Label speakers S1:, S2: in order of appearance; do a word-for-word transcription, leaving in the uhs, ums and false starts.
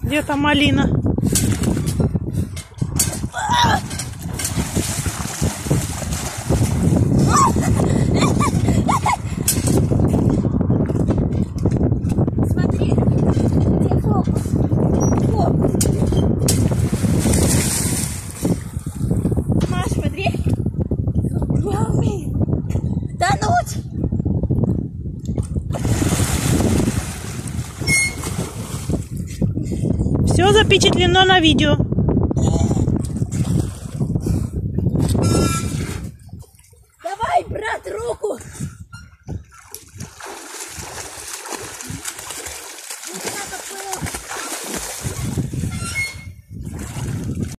S1: Где-то малина.
S2: Смотри, где фокус? Фокус. Маш, смотри. Я умею тонуть.
S1: Все запечатлено на видео.